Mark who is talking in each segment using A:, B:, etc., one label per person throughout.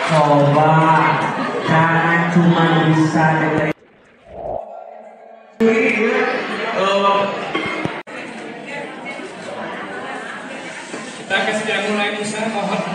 A: Coba jangan cuma bisa dengerin.
B: Kita kasih mulai Musa, mohon.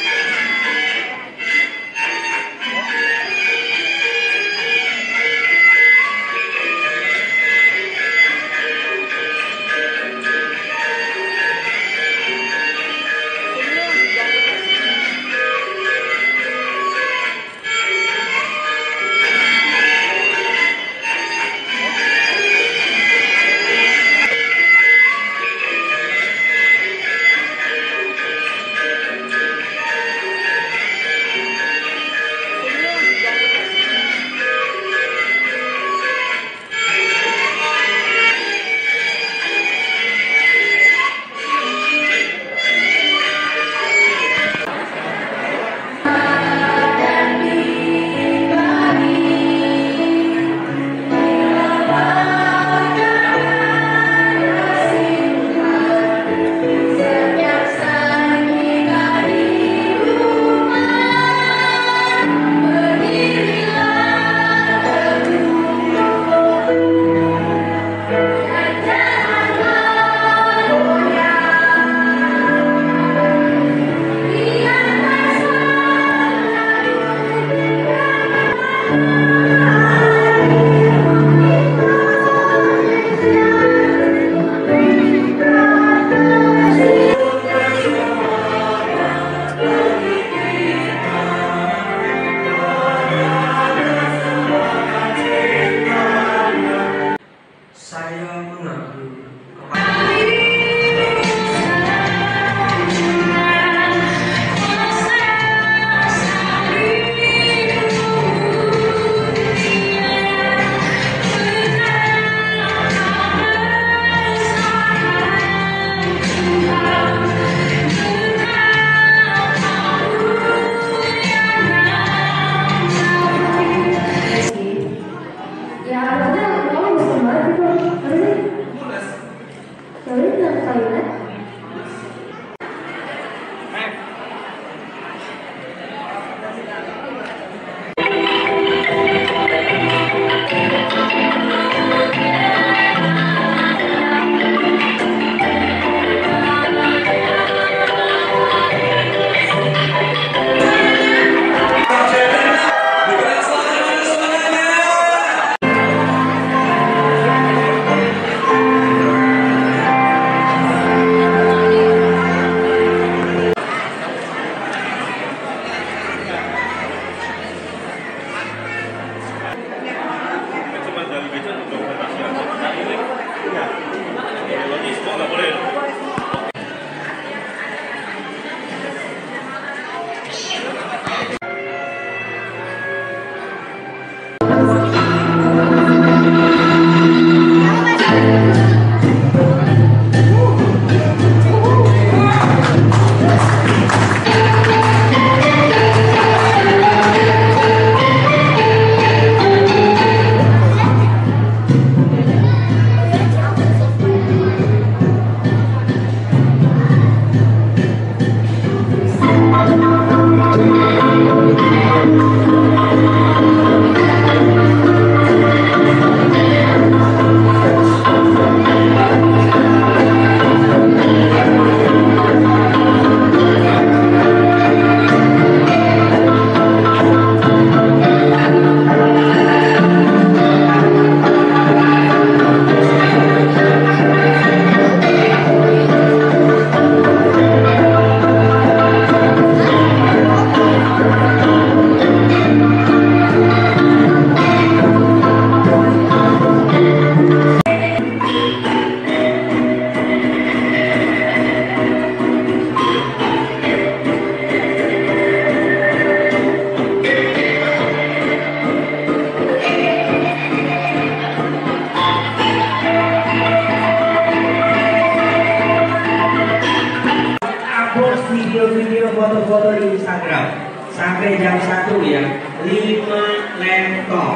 A: Video-video foto-foto di Instagram sampai jam 1 ya, 5 laptop.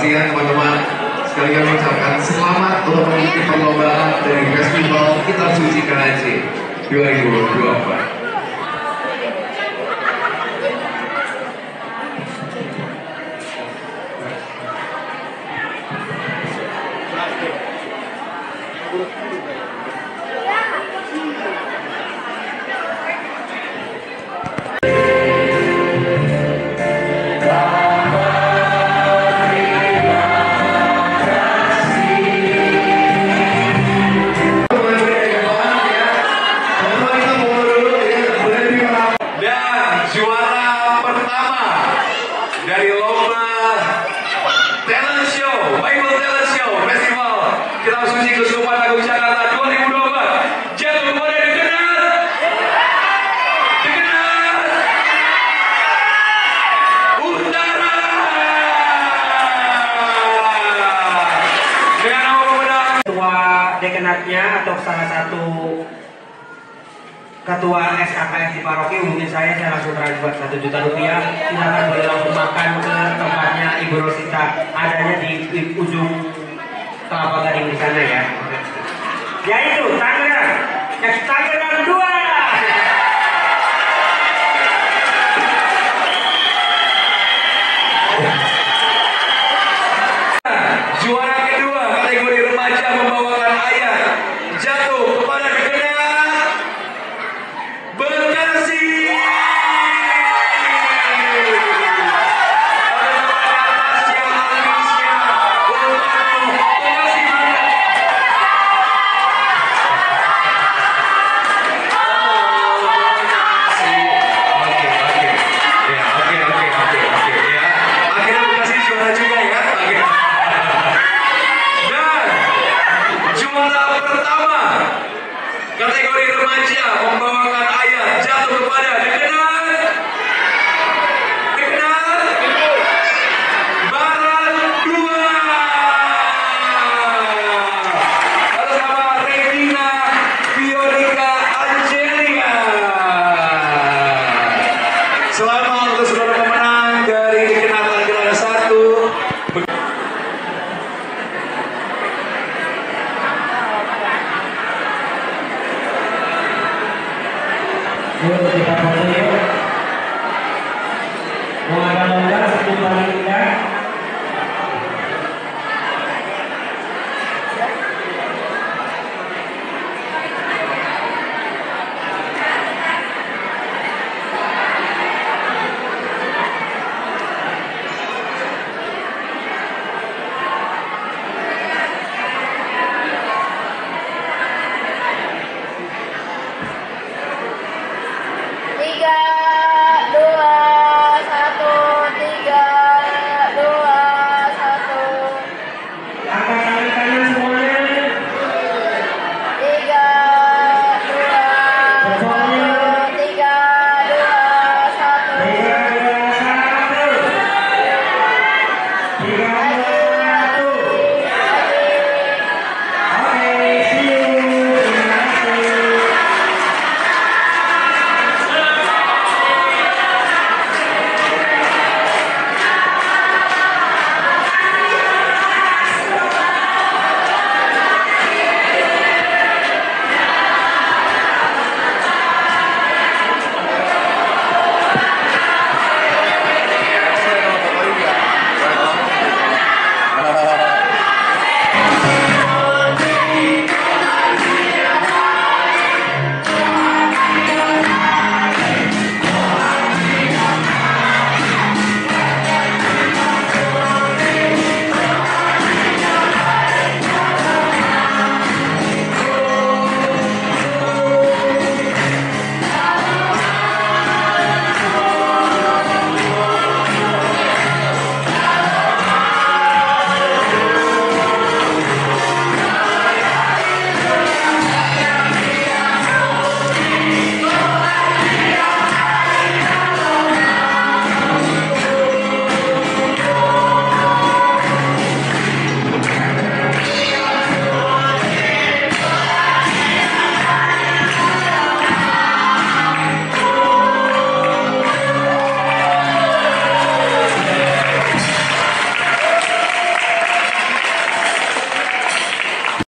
C: pastinya teman-teman sekalian mengucapkan selamat untuk mengikuti perlombaan dari Festival Kitab Suci KHC 2024. Dari lomba talent show, Bible talent show, Festival Kitab Suci Kesurupan Agung Jakarta 2024 jatuh kepada Utara. Dengan nama pemenang
A: Ketua dekanatnya atau salah satu ketua SKKS di paroki, mungkin saya langsung transfer 1 juta rupiah. Silakan boleh langsung makan ke tempatnya Ibu Rosita, adanya di ujung Kelapa Gading di sana ya. Yaitu Tangerang, Tangerang 2.
C: juara kedua kategori remaja membawakan ayat jatuh kepada Bekasi. Akhirnya Bekasi juara juga ya. Dan juara pertama kategori remaja membawakan ayat jatuh kepada